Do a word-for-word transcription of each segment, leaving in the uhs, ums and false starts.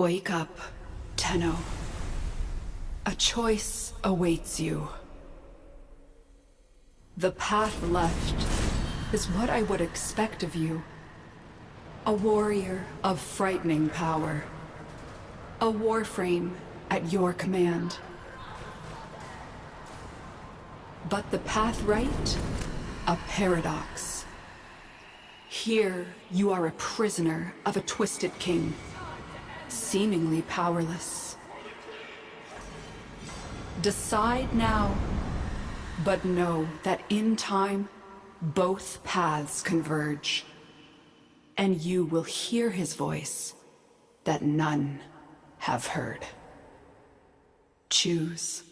Wake up, Tenno. A choice awaits you. The path left is what I would expect of you. A warrior of frightening power. A warframe at your command. But the path right, a paradox. Here, you are a prisoner of a twisted king, seemingly powerless. Decide now, but know that in time, both paths converge, and you will hear his voice that none have heard. Choose.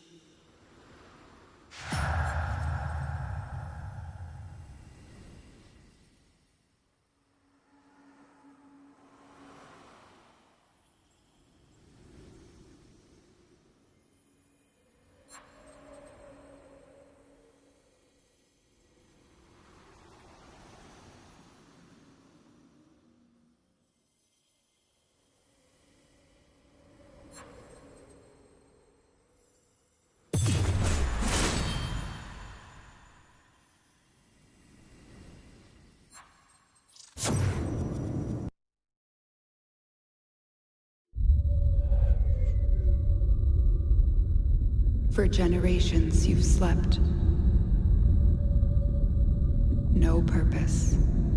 For generations you've slept. No purpose.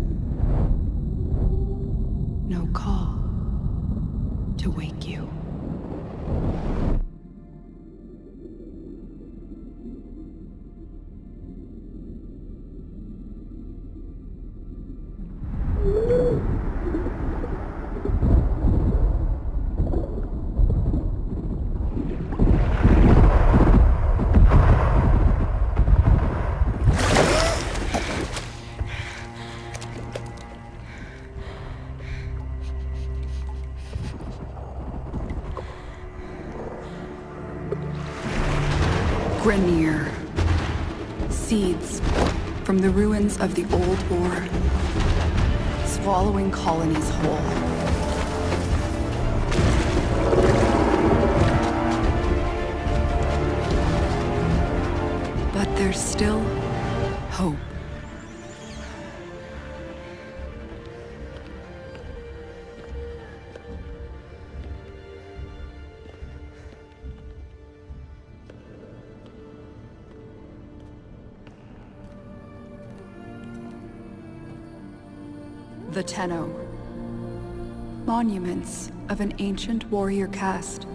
No call to wake you. Grenier. Seeds from the ruins of the old war, swallowing colonies whole. But there's still hope. The Tenno. Monuments of an ancient warrior caste.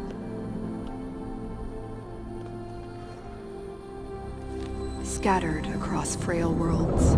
Scattered across frail worlds.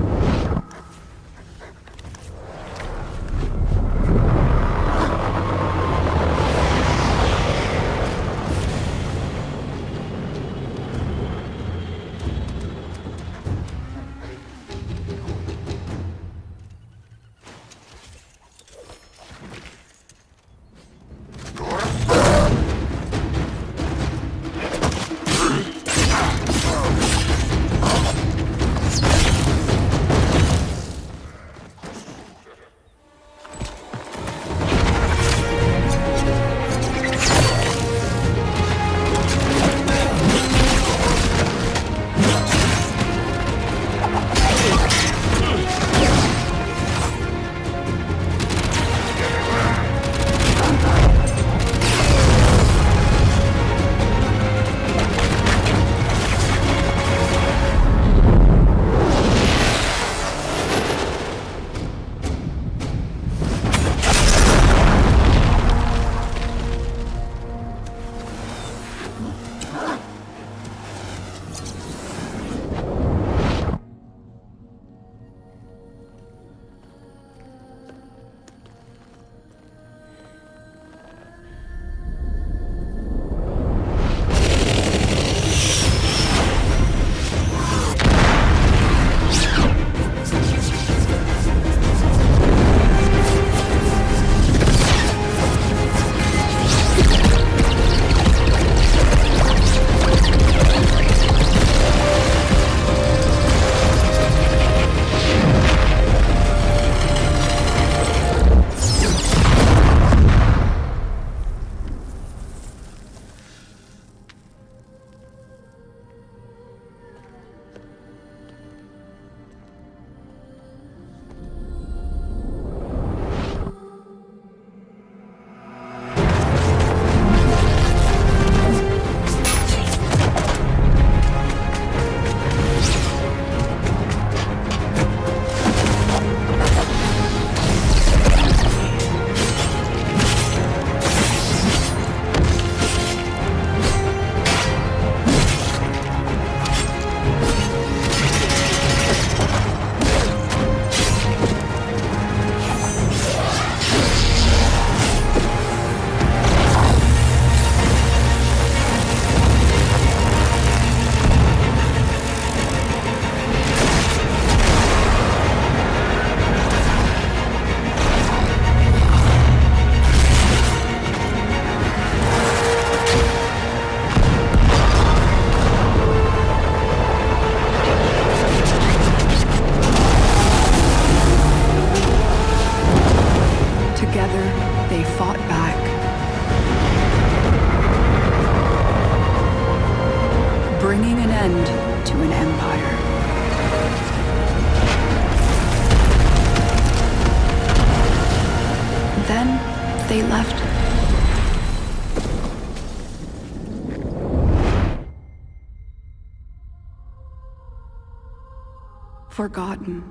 forgotten.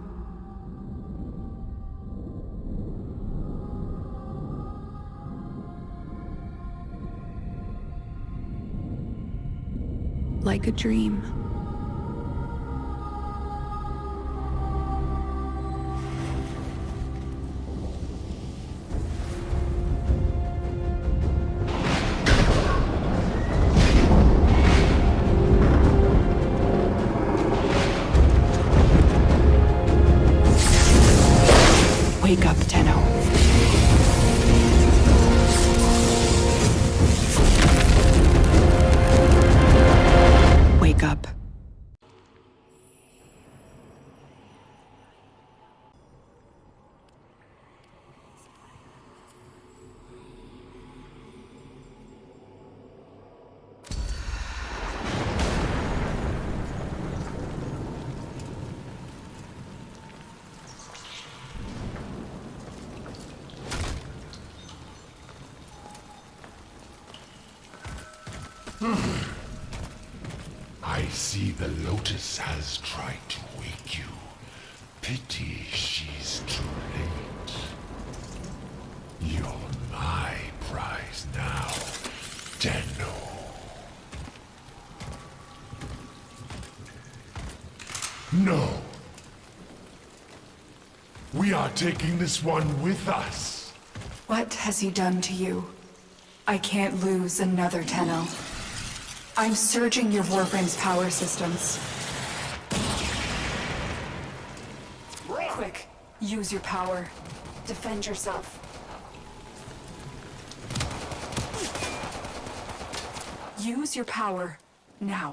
Like a dream. Wake up, Tenno. Wake up. I see the Lotus has tried to wake you. Pity she's too late. You're my prize now, Tenno. No. We are taking this one with us. What has he done to you? I can't lose another Tenno. I'm surging your Warframe's power systems. Quick, use your power. Defend yourself. Use your power, now.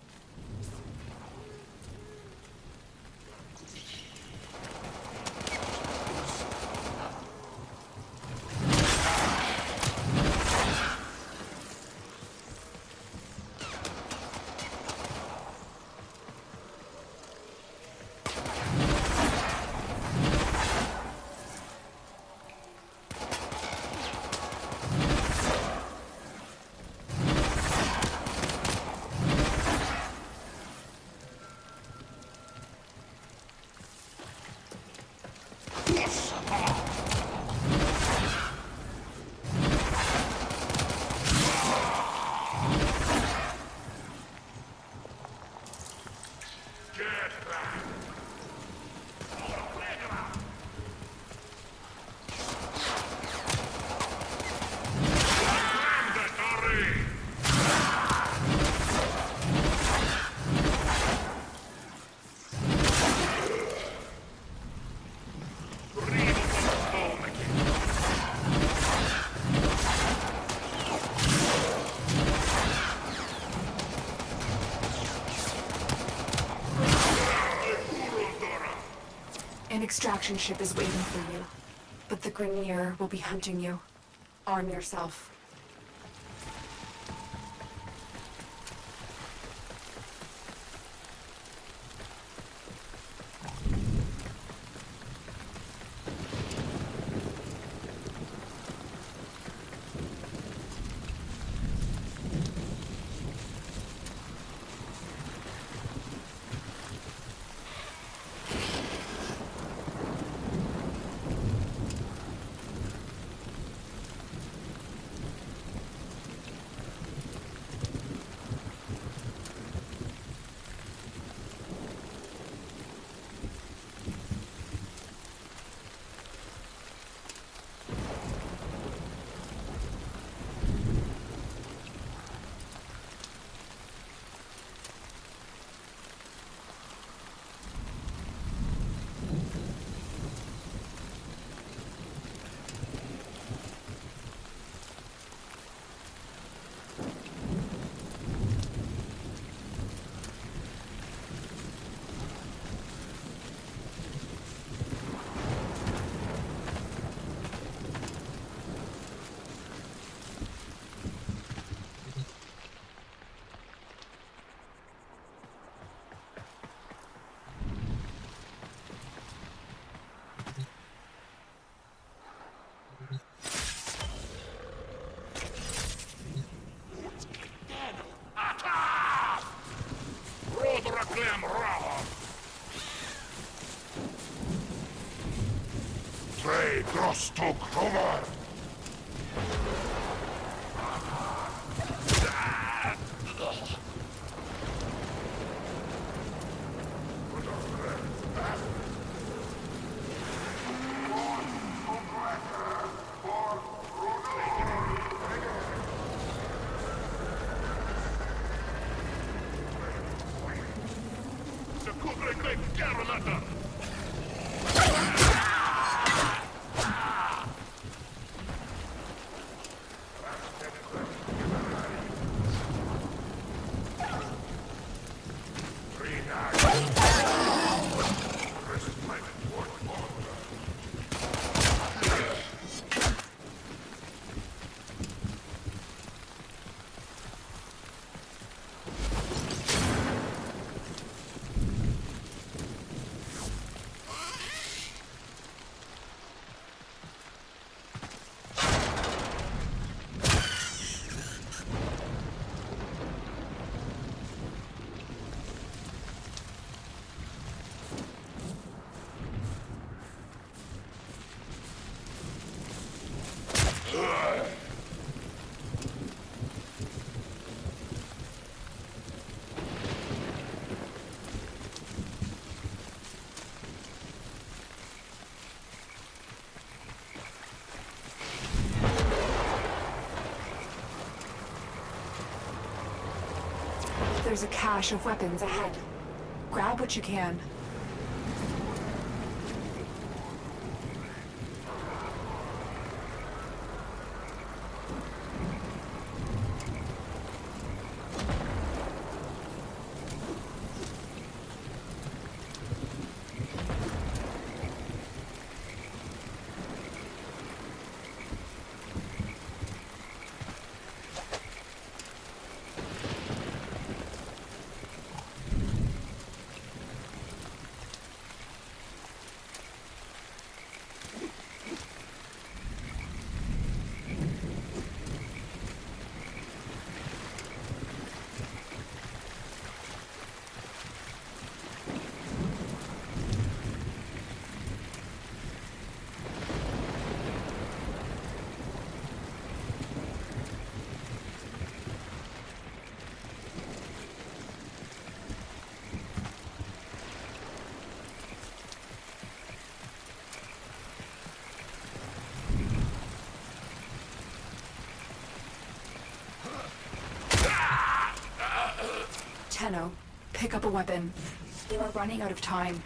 An extraction ship is waiting for you, but the Grineer will be hunting you. Arm yourself. Trey Grosto Krover! There's a cache of weapons ahead. Grab what you can. Tenno, pick up a weapon. You are running out of time.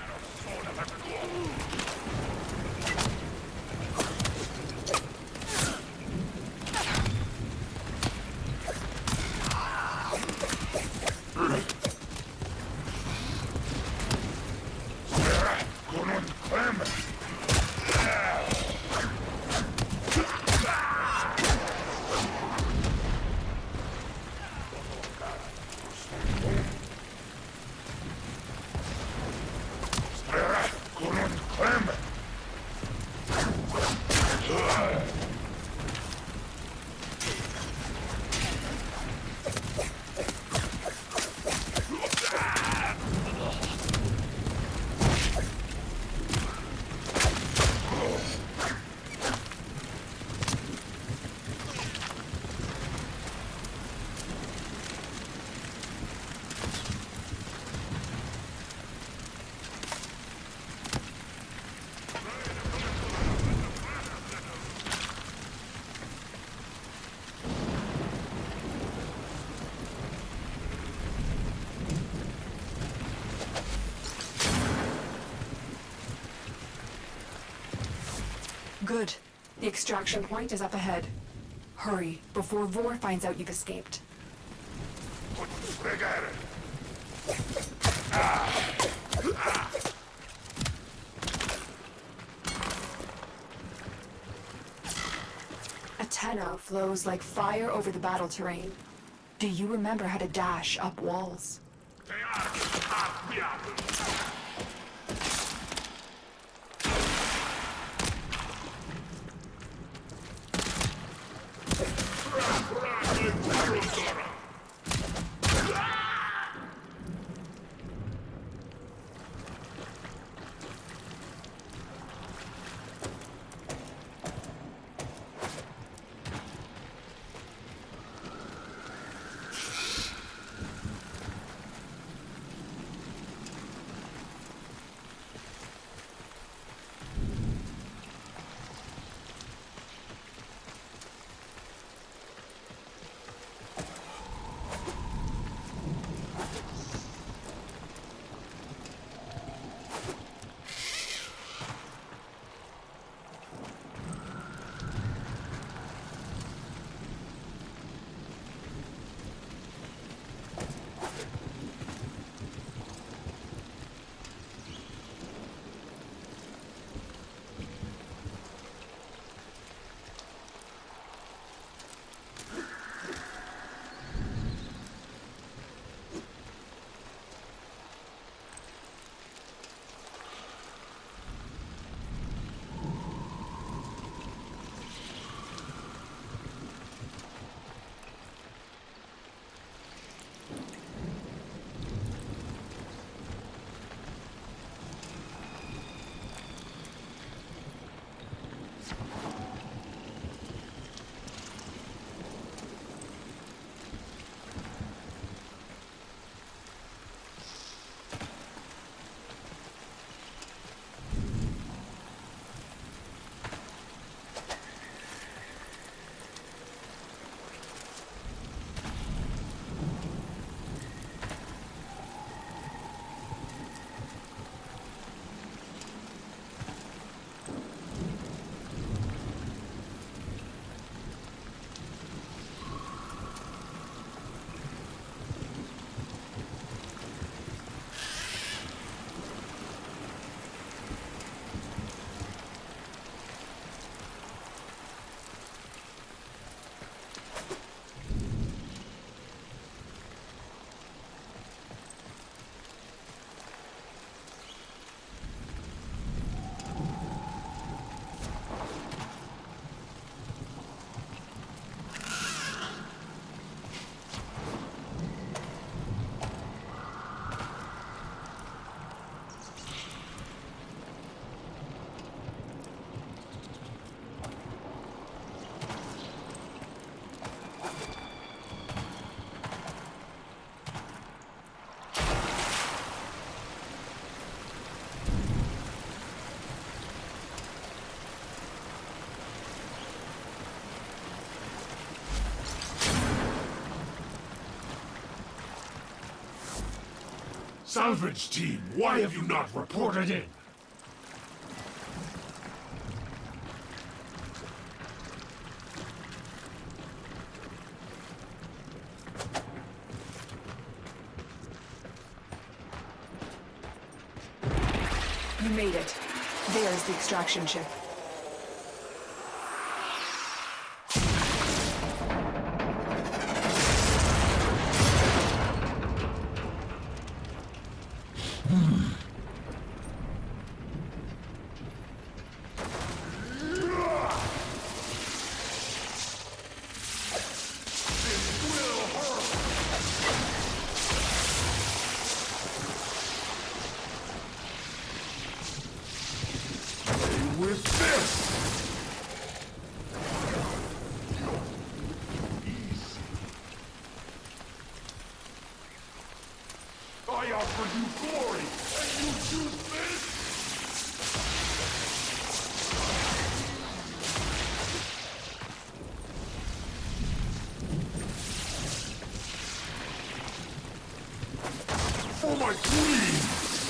Good. The extraction point is up ahead. Hurry, before Vor finds out you've escaped. A Tenno flows like fire over the battle terrain. Do you remember how to dash up walls? Salvage team, why have you not reported in? You made it. There's the extraction ship. With this! Easy. I offer you glory, and you choose this? For my queen!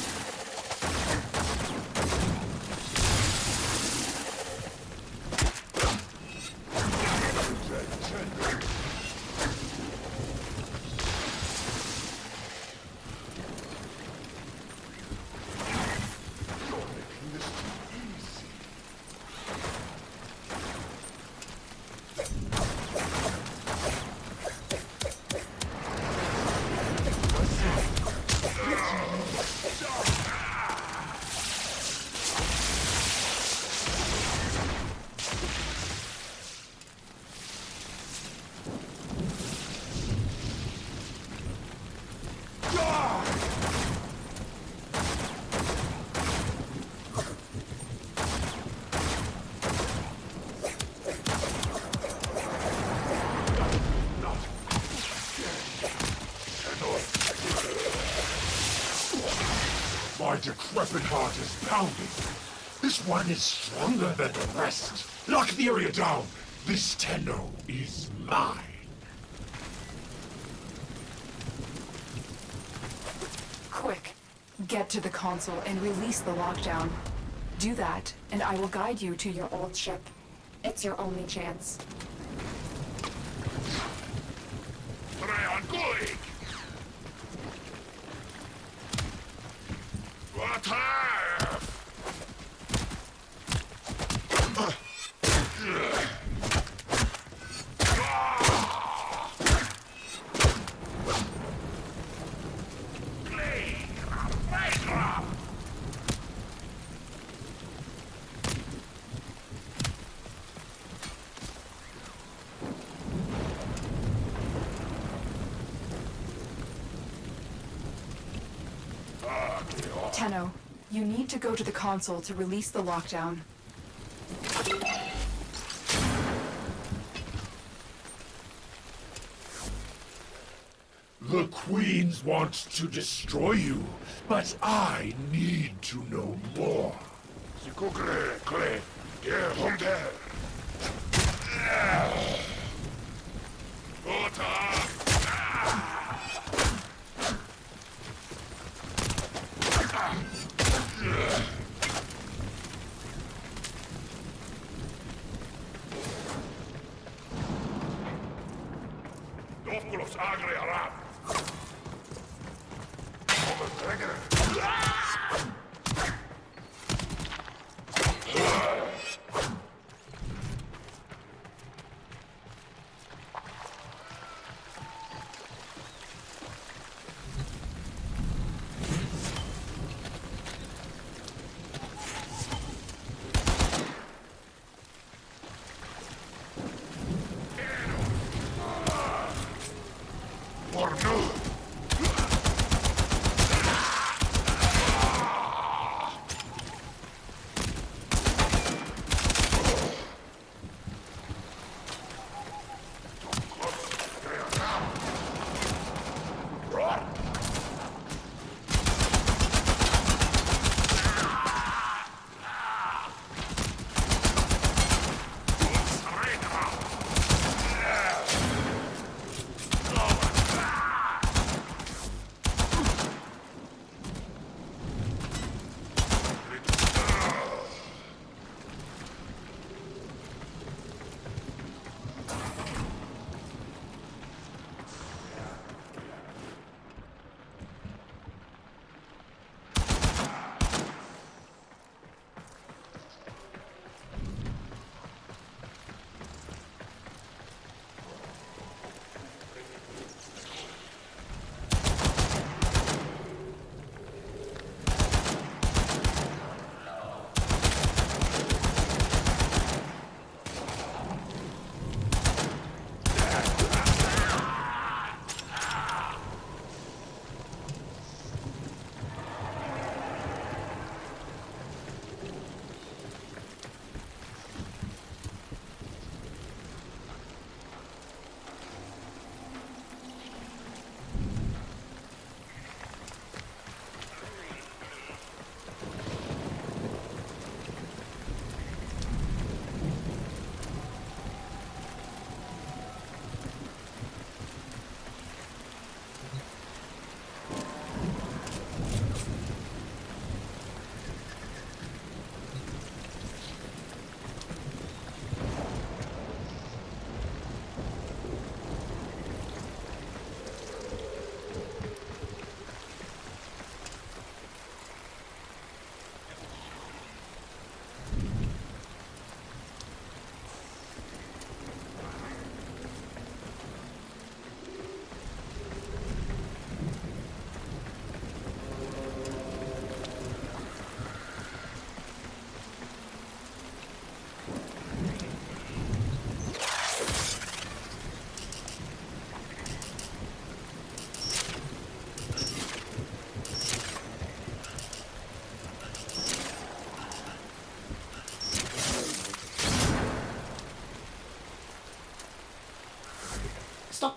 My decrepit heart is pounding. This one is stronger than the rest. Lock the area down. This Tenno is mine. Quick, get to the console and release the lockdown. Do that, and I will guide you to your old ship. It's your only chance. Tenno, you need to go to the console to release the lockdown. The Queens want to destroy you, but I need to know more.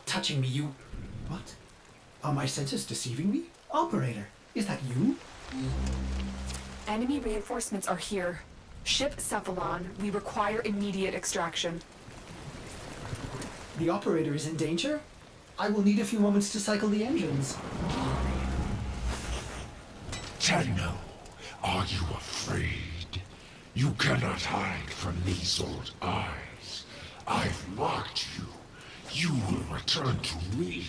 touching me, you... What? Are my senses deceiving me? Operator, is that you? Enemy reinforcements are here. Ship Cephalon, we require immediate extraction. The operator is in danger? I will need a few moments to cycle the engines. Tenno, are you afraid? You cannot hide from these old eyes. I've marked you. You will return to me.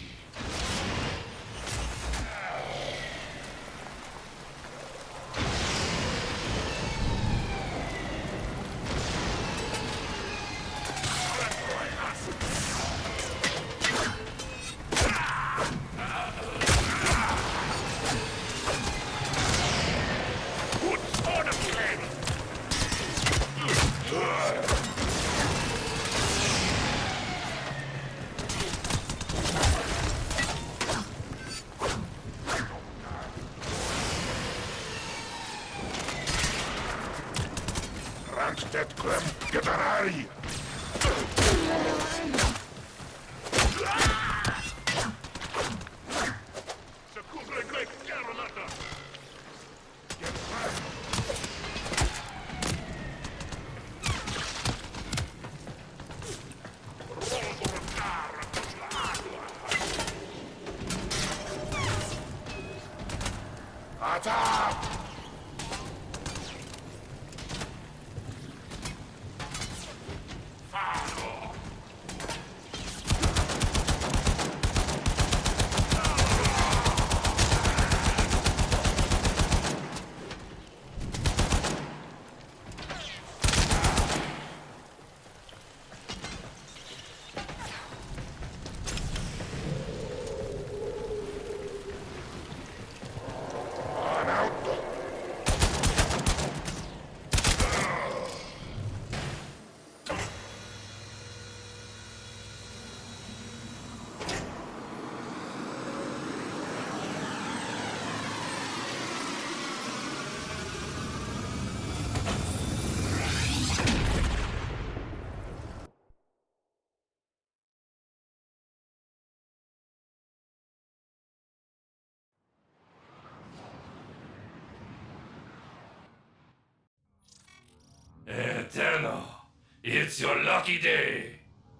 Tenno, it's your lucky day.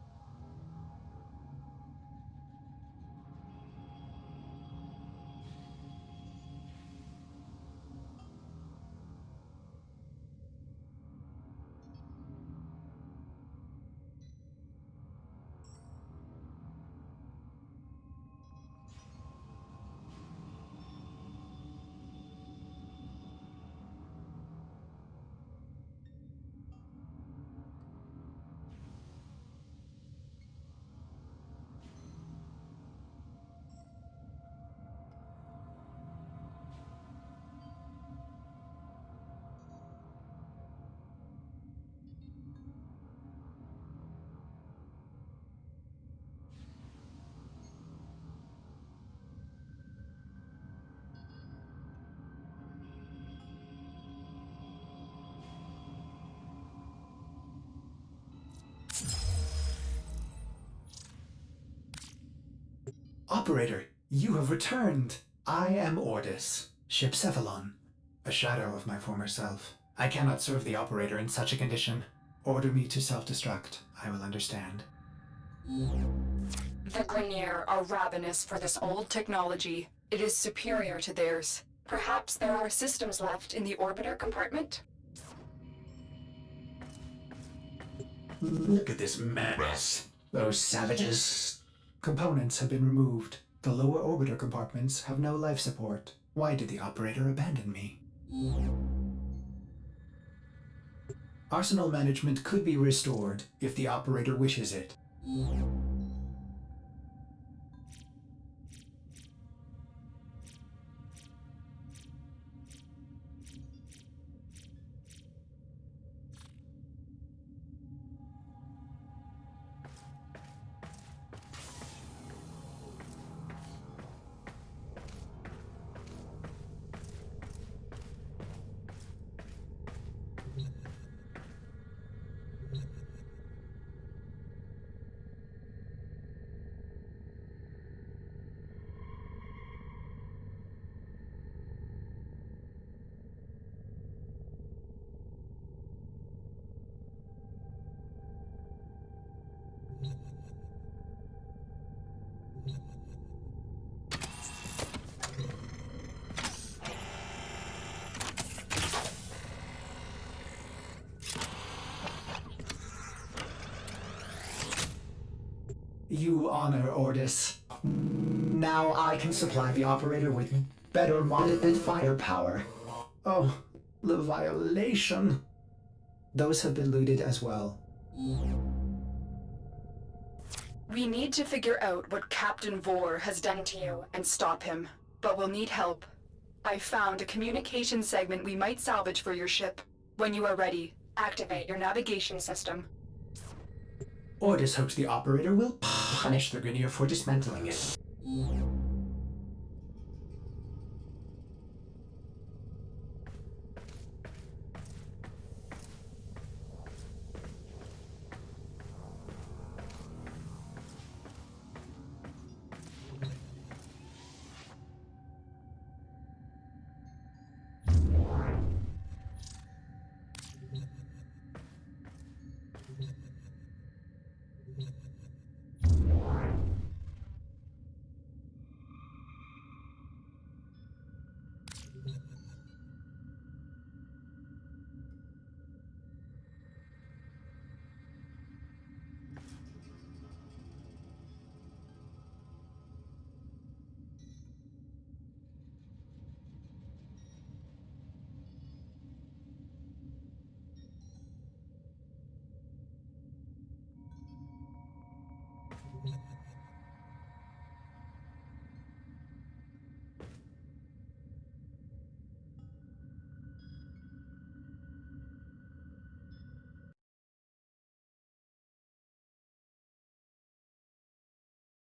Operator, you have returned. I am Ordis, Ship Cephalon, a shadow of my former self. I cannot serve the operator in such a condition. Order me to self-destruct. I will understand. The Grineer are ravenous for this old technology. It is superior to theirs. Perhaps there are systems left in the orbiter compartment? Look at this mess. Those savages. Components have been removed. The lower orbiter compartments have no life support. Why did the operator abandon me? Arsenal management could be restored if the operator wishes it. You honor Ordis. Now I can supply the operator with better monitored firepower. Oh, the violation. Those have been looted as well. We need to figure out what Captain Vor has done to you and stop him, but we'll need help. I found a communication segment we might salvage for your ship. When you are ready, activate your navigation system. Ordis hopes the operator will punish the Grineer for dismantling it.